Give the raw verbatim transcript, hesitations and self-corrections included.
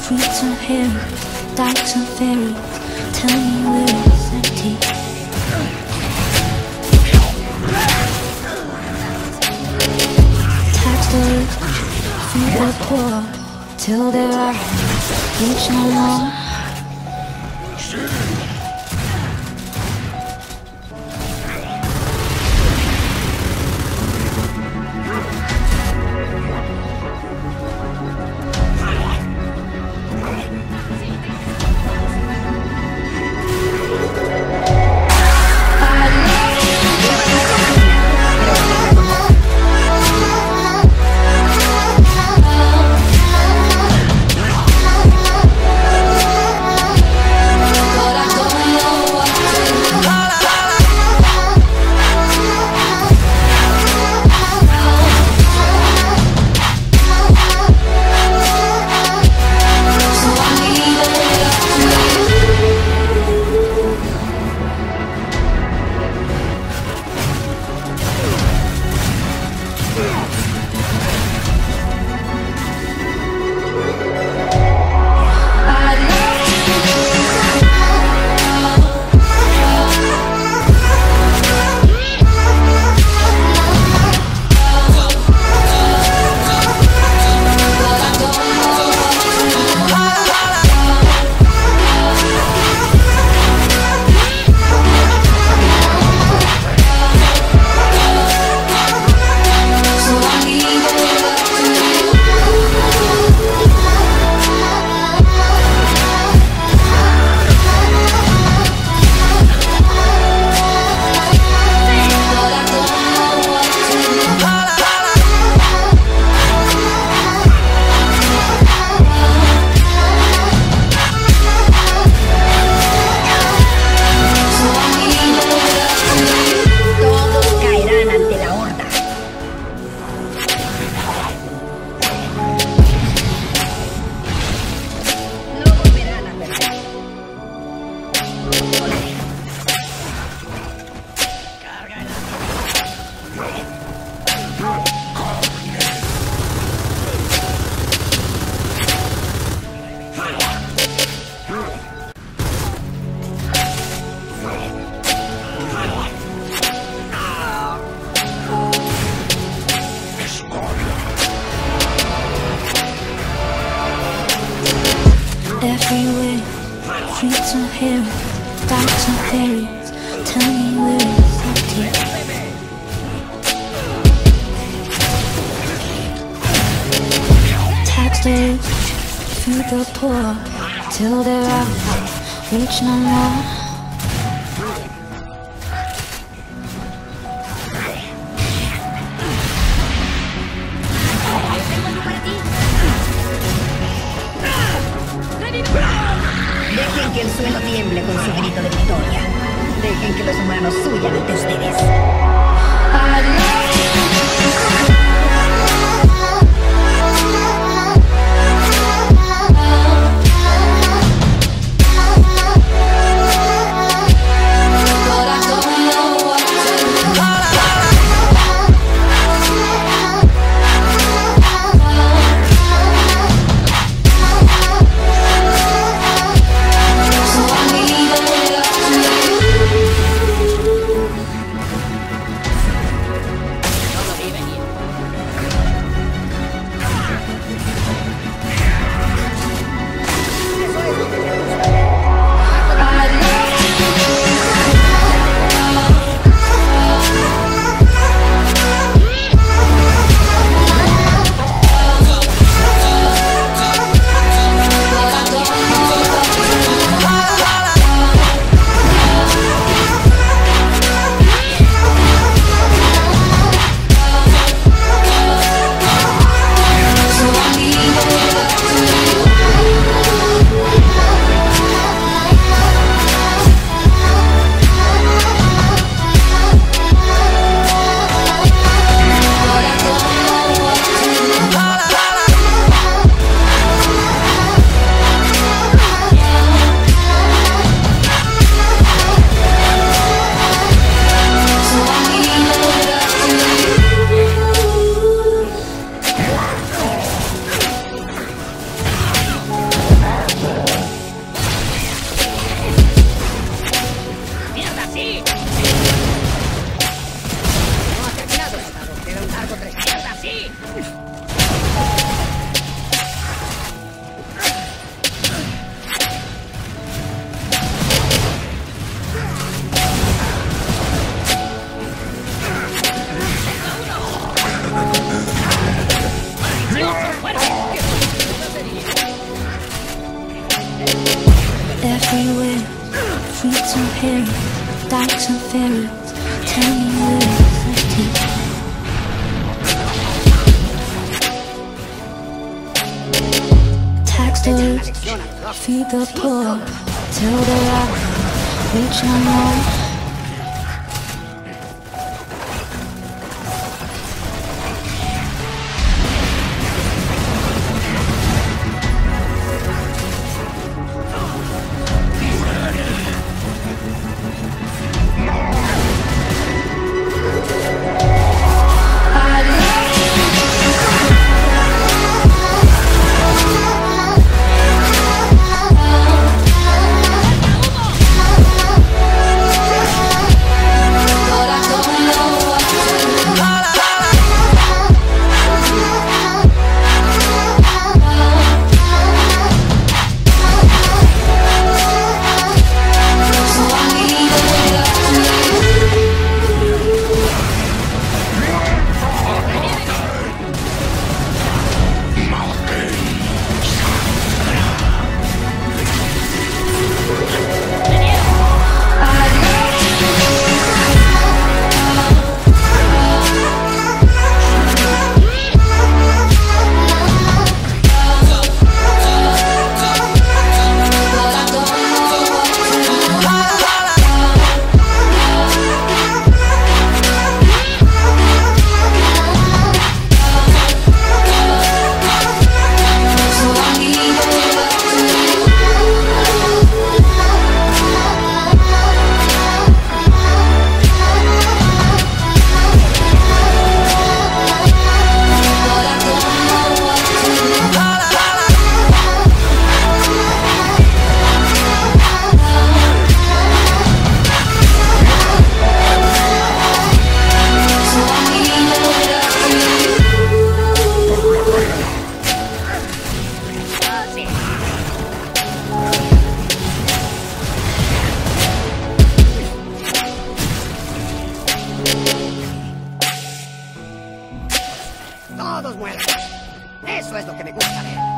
Fruits are hairy, doubts are fairy. Tell me where it's empty. Tax the rich, feed the poor, till there are rich no more. Everywhere, fruits are hairy, doubts are fairies. Tell me where it's empty. Tax the rich, feed the poor, till there are rich no more. Dejen que el suelo tiemble con su grito de victoria. Dejen que los humanos huyan ante ustedes. Everywhere, fruits and berries, dykes and fairies, tell me where it's empty. Tax the rich, feed the poor, till the rock, reach no more. Todos mueren. Eso es lo que me gusta ver.